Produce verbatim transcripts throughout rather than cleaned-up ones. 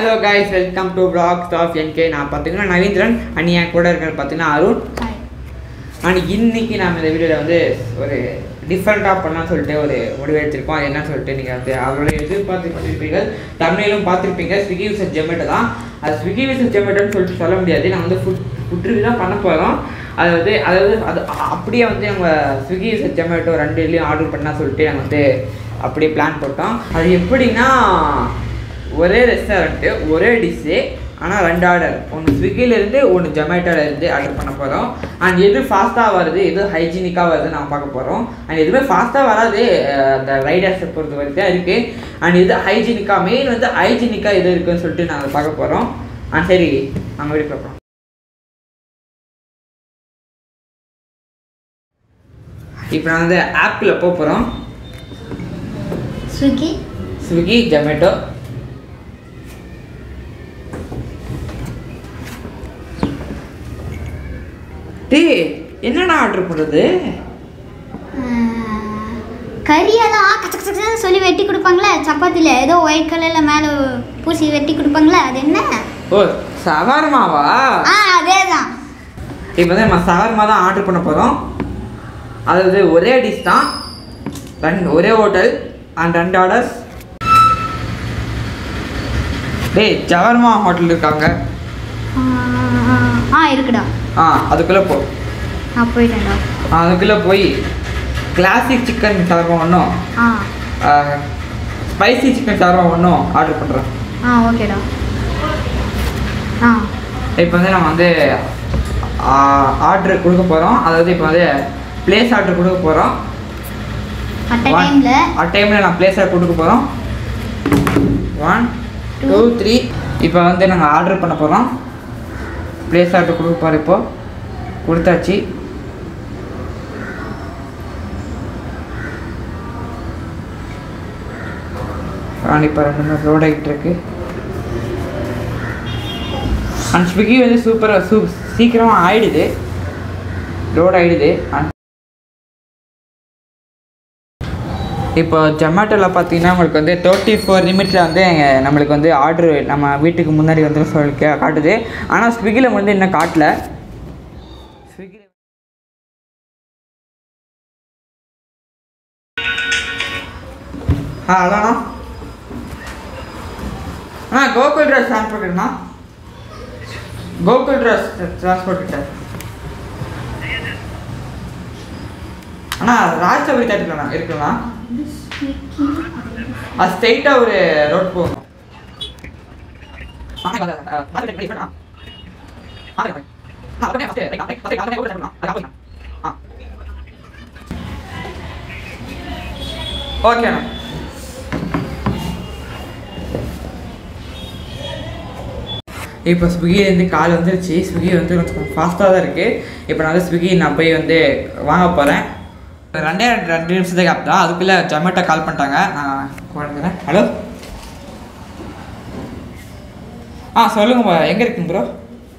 Hello guys, welcome to Vlogs of N K. நான் பார்த்தீங்கன்னா Naveendran and என் கூட இருக்கிற பார்த்தீங்கன்னா அருண். அண்ட் இன்னைக்கு நம்ம இந்த வீடியோவில் வந்து ஒரு டிஃப்ரெண்ட்டாக பண்ணலாம்னு சொல்லிட்டு ஒரு முடிவு எடுத்திருக்கோம். அது என்னன்னு சொல்லிட்டு நீங்கள் வந்து அவரோட எதிர்பார்த்து பார்த்துருப்பீங்க, தமிழிலும் பார்த்துருப்பீங்க. ஸ்விக்கி விசஸ் ஜொமேட்டோ தான். அது ஸ்விக்கி விசஸ் ஜொமேட்டோன்னு சொல்லிட்டு சொல்ல முடியாது. நம்ம வந்து ஃபுட் ஃபுட் ரிவ்யூ தான் பண்ண போகிறோம். அதாவது அதாவது அது அப்படியே வந்து நம்ம ஸ்விக்கி விசஸ் ஜொமேட்டோ ரெண்டு இதுலேயும் ஆர்டர் பண்ணால் சொல்லிட்டு நாங்கள் வந்து அப்படியே பிளான் போட்டோம். அது எப்படின்னா ஒரே ரெஸ்டாரண்ட்டு ஒரே டிஷ்ஷு, ஆனால் ரெண்டு ஆர்டர், ஒன்று ஸ்விக்கிலேருந்து ஒன்று ஜொமேட்டோலேருந்து ஆர்டர் பண்ண போகிறோம். அண்ட் எது ஃபாஸ்ட்டாக வருது, எது ஹைஜீனிக்காக வருது நான் பார்க்க போகிறோம். அண்ட் எதுவுமே ஃபாஸ்ட்டாக வராது, அந்த ரைடர்ஸை பொறுத்த வரைக்கும் தான் இருக்குது. அண்ட் இது ஹைஜீனிக்காக, மெயின் வந்து ஹைஜீனிக்காக எது இருக்குதுன்னு சொல்லிட்டு நாங்கள் பார்க்க போகிறோம். அண்ட் சரி நாங்கள் வீடு பார்ப்போம். இப்போ நான் வந்து ஆப்பில் போக போகிறோம். ஸ்விக்கி ஸ்விக்கி ஜொமேட்டோ டே என்னடா ஆர்டர் பண்ணுறது? கறியெல்லாம் கச்ச கச்சன்னு சொல்லி வெட்டி கொடுப்பாங்களே சப்பாத்தியில், ஏதோ ஒயிட் கலரில் மேலே பூசி வெட்டி கொடுப்பாங்களே, அது என்ன? ஓ சவர்மாவா? ஆ அதே தான். இப்போ வந்து நம்ம சவர்மா தான் ஆர்டர் பண்ண போகிறோம். அதாவது ஒரே டிஷ் தான், ரெண்டு ஒரே ஹோட்டல் அண்ட் ரெண்டு ஆர்டர்ஸ். டேய் சவர்மா ஹோட்டல் இருக்காங்க? ஆ இருக்குடா. ஆ அதுக்குள்ளே போ. ஆ போயிட்டேன்டா. ஆ அதுக்குள்ளே போய் கிளாசிக் சிக்கன் சவர்மா ஒன்றும் ஆ ஸ்பைசி சிக்கன் சவர்மா ஒன்றும் ஆர்டர் பண்ணுறோம். ஆ ஓகேடா. ஆ இப்போ வந்து நம்ம வந்து ஆர்டர் கொடுக்க போகிறோம். அதாவது இப்போ வந்து பிளேஸ் ஆர்டர் கொடுக்க போகிறோம். அட் டைமில் அட் டைமில் நான் பிளேஸ் ஆர்டர் கொடுக்க போகிறோம். One two three. இப்போ வந்து நாங்கள் ஆர்டர் பண்ண போகிறோம். பிளேஸ் ஆர்டர் கொடுக்க போகிறோம். இப்போது கொடுத்தாச்சு. இப்போ ரெண்டு மூணு லோட் ஆகிட்டு இருக்கு. அண்ட் ஸ்விக்கி வந்து சூப்பராக சூ சீக்கிரமாக ஆகிடுது, லோட் ஆகிடுது. அண்ட் இப்போ ஜொமேட்டோவில் பார்த்தீங்கன்னா உங்களுக்கு வந்து தேர்ட்டி ஃபோர் நிமிட்ஸில் வந்து நம்மளுக்கு வந்து ஆர்டரு நம்ம வீட்டுக்கு முன்னாடி வந்து சொல்லி காட்டுது. ஆனால் ஸ்விக்கியில் வந்து இன்னும் காட்டல. ஸ்விக்கியில் ஆ அதாண்ணா அண்ணா கோகுல் ட்ரெஸ் டிரான்ஸ்போர்ட்ண்ணா, கோகுல் ட்ரெஸ் டிரான்ஸ்போர்ட் கிட்ட அண்ணா ராஜ்சபரி தேட்டர்லண்ணா இருக்குண்ணா. அது ஸ்ட்ரெயிட்டாக ஒரு ரோட் போகணும். ஓகேண்ணா. இப்போ ஸ்விக்கிலேருந்து கால் வந்துருச்சு. ஸ்விக்கி வந்து கொஞ்சம் ஃபாஸ்ட்டாக தான் இருக்குது. இப்போ நான் வந்து ஸ்விக்கி நான் போய் வந்து வாங்க போகிறேன். ரெண்டே ரெண்டு நிமிஷத்துக்கு ஆப் தான், அதுக்குள்ளே ஜொமேட்டோ கால் பண்ணிட்டாங்க. நான் குழந்தைறேன். ஹலோ ஆ சொல்லுங்கப்பா, எங்கே இருக்குங்க ப்ரோ?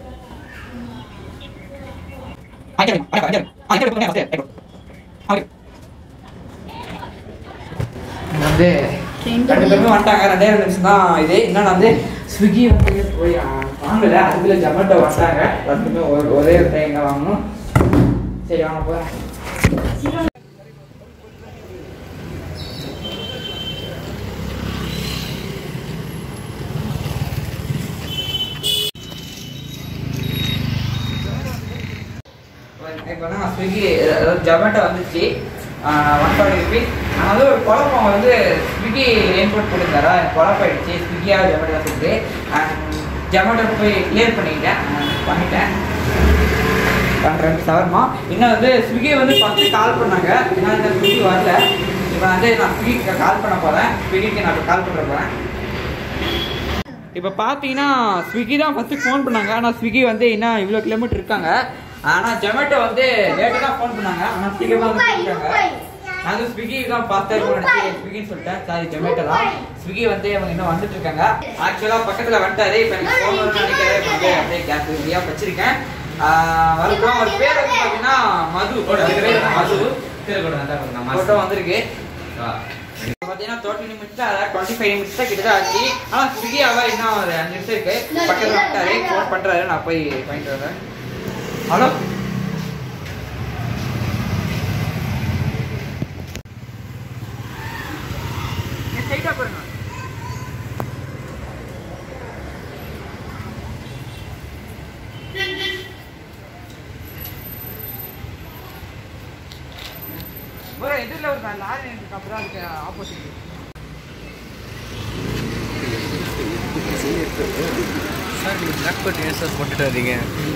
வந்து ரெண்டு பேருமே வந்துட்டாங்க. ரெண்டே ரெண்டு நிமிஷம் தான் இது. இன்னும் வந்து ஸ்விக்கி வந்து போய் வாங்கலை, அதுக்குள்ளே ஜொமேட்டோ வந்துட்டாங்க. ரெண்டுமே ஒரே டைம் வாங்கணும். சரி வாங்க போகிறேன். இப்போ தான் ஸ்விக்கி ஜொமேட்டோ வந்துச்சு, ஒன் ஃபார்ட்டி ருபீஸ். ஆனால் வந்து ஒரு குழப்பம் வந்து ஸ்விக்கி ரெயின்போர்ட் கொடுத்தாரா, குழப்பம் ஆகிடுச்சு ஸ்விக்கியாக ஜொமேட்டோ சொல்லிட்டு. ஜொமேட்டோ போய் கிளியர் பண்ணிக்கிட்டேன் பண்ணிட்டேன் பண்ணுறேன் சவர்மா. இன்னும் வந்து ஸ்விக்கி வந்து ஃபஸ்ட்டு கால் பண்ணாங்க, ஏன்னா இந்த ஸ்விக்கி வரல. இப்போ வந்து நான் ஸ்விக்கிக்கு கால் பண்ண போகிறேன். ஸ்விக்கிக்கு நான் கால் பண்ண போகிறேன். இப்போ பார்த்தீங்கன்னா ஸ்விக்கி தான் ஃபஸ்ட்டு ஃபோன் பண்ணாங்க. ஆனால் ஸ்விக்கி வந்து இன்னும் இவ்வளோ கிலோமீட்டர் இருக்காங்க. ஆனால் ஜொமேட்டோ வந்து லேட்டாக தான் ஃபோன் பண்ணாங்க, ஆனால் சீக்கிரமாக வந்து சொல்லிட்டாங்க. நான் வந்து ஸ்விக்கி தான் ஃபாஸ்ட்டாக இருக்கும் நினச்சி ஸ்விக்கின்னு சொல்லிட்டேன். சாரி ஜொமேட்டோ தான். ஸ்விக்கி வந்து அவங்க இன்னும் வந்துட்டு இருக்காங்க. ஆக்சுவலாக பக்கத்தில் வந்துட்டாரு. இப்போ எனக்கு ஃபோன் வரணும்னு நினைக்கிறேன். இப்போ வந்து அப்படியே கேஸ் ஃப்ரீயாக வச்சிருக்கேன். வரட்டும். ஒரு பேர் வந்து பார்த்தீங்கன்னா மது. மது ஃபோட்டோ வந்திருக்கு. பார்த்தீங்கன்னா தேர்ட்டி நிமிட்ஸ் அதாவது டுவெண்ட்டி ஃபைவ் நிமிட்ஸ் தான் கிட்ட ஆச்சு. ஆனால் ஸ்விக்கி அவர் இன்னும் ஒரு அஞ்சு நிமிஷம் இருக்கு. பக்கத்தில் வந்துட்டாரு, ஃபோன் பண்ணுறாரு, நான் போய் வாங்கிட்டு வரேன். ஹலோ ஸ்ட்ரைட்டாக போடுங்க. ஒரு எதிரில் ஒரு லாரி எனக்கு அப்புறம் அதுக்கு ஆப்போசிட் சார் நீங்கள் பிளாக் கோட் ஏன் சார் போட்டுட்டு வரீங்க?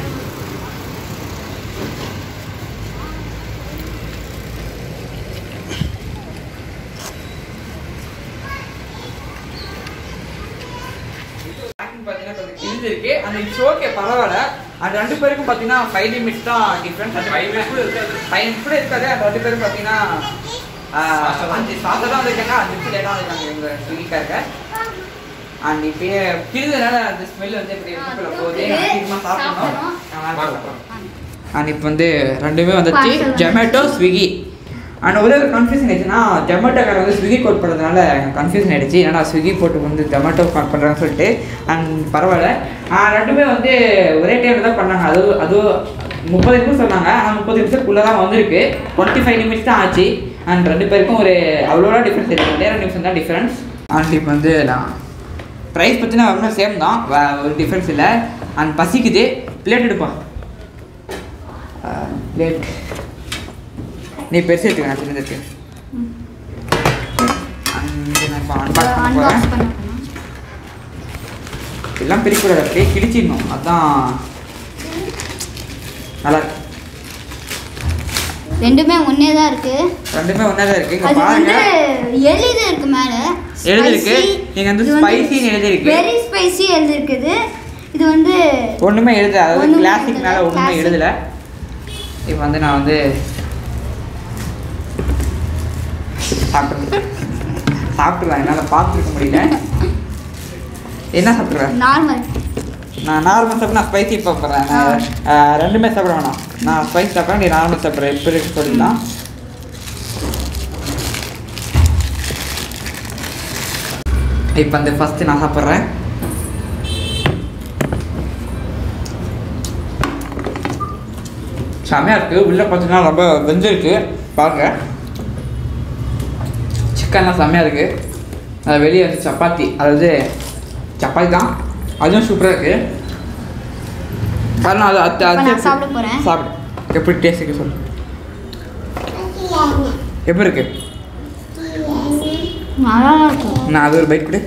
பார்த்தீங்கன்னா கொஞ்சம் கிழிஞ்சு இருக்கு. அந்த இட்ஸ் ஓகே, பரவாயில்ல. அந்த ரெண்டு பேருக்கும் பார்த்தீங்கன்னா ஃபைவ் நிமிட்ஸ் தான் டிஃப்ரெண்ட். அந்த ஃபைவ் மினிட்ஸ் கூட இருக்காது, ஃபைவ் மினிட்ஸ் கூட இருக்காது. அந்த ரெண்டு பேரும் பார்த்தீங்கன்னா அஞ்சு சாப்பிட்டு தான் வந்திருக்காங்க, அஞ்சு நிமிஷம் லேட்டாக வந்திருக்காங்க இவங்க ஸ்விக்கிக்காரங்க. அண்ட் இப்போ கிழிஞ்சதுனால அந்த ஸ்மெல் வந்து எப்படி இருக்குள்ள போகுது, அதிகமாக சாப்பிடணும். அண்ட் இப்போ வந்து ரெண்டுமே வந்துச்சு, ஜொமேட்டோ ஸ்விக்கி. அண்ட் ஒரே ஒரு கன்ஃபியூஷன் ஆயிடுச்சுன்னா ஜொமேட்டோக்கார வந்து ஸ்விக்கி கோட் பண்ணுறதுனால கன்ஃபியூஷன் ஆகிடுச்சு. ஏன்னா ஸ்விக்கி போட்டு வந்து ஜொமேட்டோ கால் பண்ணுறாங்கன்னு சொல்லிட்டு. அண்ட் பரவாயில்ல, ரெண்டுமே வந்து ஒரே டைமில் தான் பண்ணாங்க. அது அதுவும் முப்பது நிமிஷம் சொன்னாங்க, ஆனால் முப்பது நிமிஷத்துக்குள்ளே தான் வந்திருக்கு. டுவெண்ட்டி ஃபைவ் நிமிஷம் தான் ஆச்சு. அண்ட் ரெண்டு பேருக்கும் ஒரு அவ்வளோவா டிஃப்ரென்ஸ் இருக்குது, ரெண்டே ரெண்டு நிமிஷம் தான் டிஃப்ரென்ஸ். அண்ட் இப்போ வந்து நான் ப்ரைஸ் பற்றினா ஒன்றும் சேம் தான், ஒரு டிஃப்ரென்ஸ் இல்லை. அண்ட் பசிக்குது, பிளேட் எடுப்பா. பிளேட் நீ பெருசு எடுத்துக்க, நான் சின்னது எடுத்துக்க. எல்லாம் பிரிக்கூடாது, அப்படியே கிழிச்சிடணும், அதுதான் நல்லா இருக்கு. ரெண்டுமே ஒண்ணே தான் இருக்கு, ரெண்டுமே ஒண்ணே தான் இருக்கு. இங்க அது பாருங்க, வந்து எழுதி இருக்கு மேல, எழுதி இருக்கு. நீங்க வந்து ஸ்பைசி எழுதி இருக்கு, வெரி ஸ்பைசி எழுதி இருக்குது. இது வந்து ஒண்ணுமே எழுத, அதாவது கிளாசிக் மேல ஒண்ணுமே எழுதல. இப்போ வந்து நான் வந்து சாப்பிட்டு சாப்பிட்டுலாம் என்னால் பார்த்துருக்க முடியல. என்ன சாப்பிட்றேன்? நார்மல். நான் நார்மல் சாப்பிட்றேன், நான் ஸ்பைசி சாப்பிட்றேன். நான் ரெண்டுமே சாப்பிட வேணாம், நான் ஸ்பைசி சாப்பிட்றேன், நீ நார்மல் சாப்பிட்றேன். எப்படி இருக்கு சொல்லிடலாம். இப்போ வந்து ஃபஸ்ட்டு நான் சாப்பிட்றேன். செமையாக இருக்குது. உள்ளே பார்த்தீங்கன்னா ரொம்ப வெந்திருக்கு பாருங்க. சிக்கன்லாம் செம்மையாக இருக்குது. அது வெளியே வந்து சப்பாத்தி, அதாவது சப்பாத்தி தான், அதுவும் சூப்பராக இருக்குது. காரணம் அது அது அது சாப்பிட போகிறேன். சாப்பிடு, எப்படி டேஸ்ட் இருக்கு சொல்லு. எப்படி இருக்கு? நல்லா இருக்கும். நான் அது ஒரு பைட் கொடு.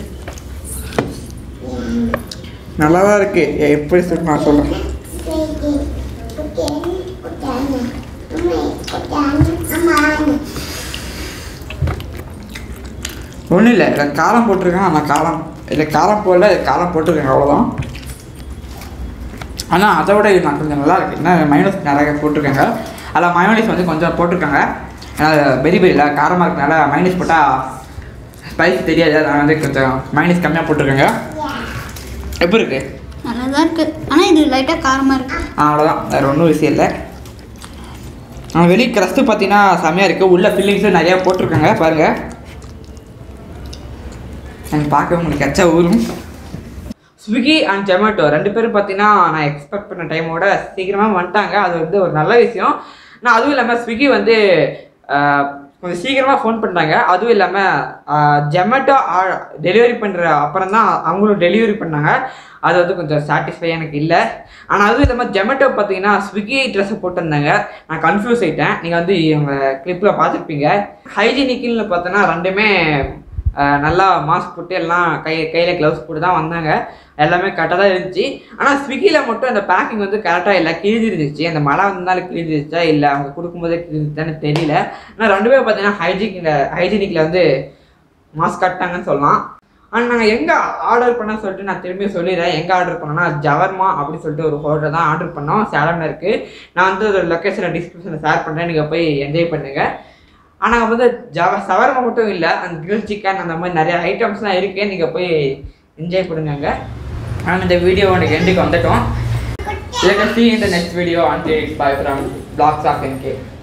நல்லா தான் இருக்கு. எப்படி சொல்லு நான் சொல்கிறேன். ஒன்றும் இல்லை, இல்லை காரம் போட்டிருக்கேன். ஆனால் காரம் இல்லை காரம் போடல, காரம் போட்டிருக்கேன், அவ்வளோதான். ஆனால் அதை விட இது நான் கொஞ்சம் நல்லா இருக்குது. ஏன்னா மயோனைஸ் நிறைய போட்டிருக்காங்க. அதில் மயோனைஸ் வந்து கொஞ்சம் போட்டிருக்காங்க. ஏன்னா பெரி பெரியில் காரமாக இருக்கனால மயோனைஸ் போட்டால் ஸ்பைஸ் தெரியாது, அதனால் வந்து கொஞ்சம் மயோனைஸ் கம்மியாக போட்டிருக்காங்க. எப்படி இருக்குது? நல்லா தான் இருக்குது, ஆனால் இது லைட்டாக காரமாக இருக்குது. அவ்வளோதான், வேறு ஒன்றும் விஷயம் இல்லை. வெளியே க்ரஸ்ட்டு பார்த்தீங்கன்னா செம்மையாக இருக்குது. உள்ள ஃபில்லிங்ஸும் நிறையா போட்டிருக்காங்க பாருங்கள். எனக்கு பார்க்க உங்களுக்கு கச்சா ஊரும். ஸ்விக்கி அண்ட் ஜொமேட்டோ ரெண்டு பேரும் பார்த்தீங்கன்னா நான் எக்ஸ்பெக்ட் பண்ண டைமோட சீக்கிரமாக வந்துட்டாங்க. அது வந்து ஒரு நல்ல விஷயம். நான் அதுவும் இல்லாமல் ஸ்விக்கி வந்து கொஞ்சம் சீக்கிரமாக ஃபோன் பண்ணுறாங்க. அதுவும் இல்லாமல் ஜொமேட்டோ டெலிவரி பண்ணுற அப்புறம் தான் அவங்களும் டெலிவரி பண்ணாங்க. அது வந்து கொஞ்சம் சாட்டிஸ்ஃபை எனக்கு இல்லை. ஆனால் அதுவும் இல்லாமல் ஜொமேட்டோ பார்த்தீங்கன்னா ஸ்விக்கி ட்ரெஸ்ஸை போட்டிருந்தாங்க, நான் கன்ஃபியூஸ் ஆகிட்டேன். நீங்கள் வந்து இவங்க கிளிப்பில் பார்த்துருப்பீங்க. ஹைஜீனிக்குன்னு பார்த்தோன்னா ரெண்டுமே நல்லா மாஸ்க் போட்டு எல்லாம் கை கையில் க்ளவுஸ் போட்டு தான் வந்தாங்க. எல்லாமே கரெக்டாக தான் இருந்துச்சு. ஆனால் ஸ்விக்கியில் மட்டும் அந்த பேக்கிங் வந்து கரெக்டாக இல்லை, கிழிஞ்சிருந்துச்சு. அந்த மழை வந்தாலும் கிழிஞ்சிருச்சா இல்லை அவங்க கொடுக்கும்போதே கிழிஞ்சிருச்சான்னு தெரியல. ஆனால் ரெண்டு பேரும் பார்த்தீங்கன்னா ஹைஜீனிக்கில் ஹைஜீனிக்கில் வந்து மாஸ்க் கட்டாங்கன்னு சொல்லலாம். ஆனால் நாங்கள் எங்கே ஆர்டர் பண்ண சொல்லிட்டு நான் திரும்பி சொல்லிடுறேன். எங்கே ஆர்டர் பண்ணோன்னா ஜவர்மா அப்படின்னு சொல்லிட்டு ஒரு ஹோட்டல் தான் ஆர்டர் பண்ணோம், சேலமில் இருக்குது. நான் வந்து ஒரு லொக்கேஷனை டிஸ்கிரிப்ஷனில் ஷேர் பண்ணுறேன், நீங்கள் போய் என்ஜாய் பண்ணுங்கள். ஆனால் வந்து ஜவ சவர்மா மட்டும் இல்லை, அந்த கிரில் சிக்கன் அந்த மாதிரி நிறைய ஐட்டம்ஸ்லாம் இருக்குது, நீங்கள் போய் என்ஜாய் பண்ணுங்க. ஆனால் இந்த வீடியோ உனக்கு எண்டுக்கு வந்துட்டோம். Let us see in the next video. Until bye from Vlogs of N K.